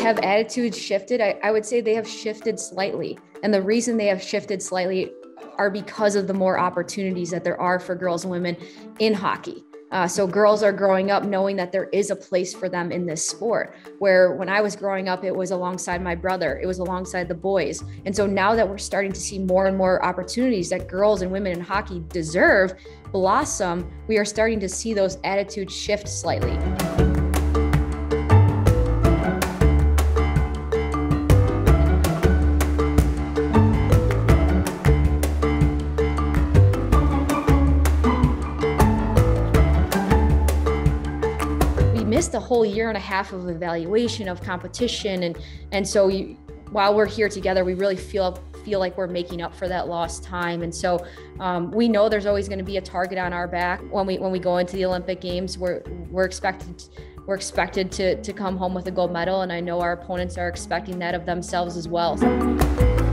Have attitudes shifted? I would say they have shifted slightly. And the reason they have shifted slightly are because of the more opportunities that there are for girls and women in hockey. So girls are growing up knowing that there is a place for them in this sport, where when I was growing up, it was alongside my brother, it was alongside the boys. And so now that we're starting to see more and more opportunities that girls and women in hockey deserve blossom, we are starting to see those attitudes shift slightly. Missed a whole year and a half of evaluation of competition, and so while we're here together, we really feel like we're making up for that lost time. And so we know there's always going to be a target on our back when we go into the Olympic Games. We're expected to come home with a gold medal, and I know our opponents are expecting that of themselves as well.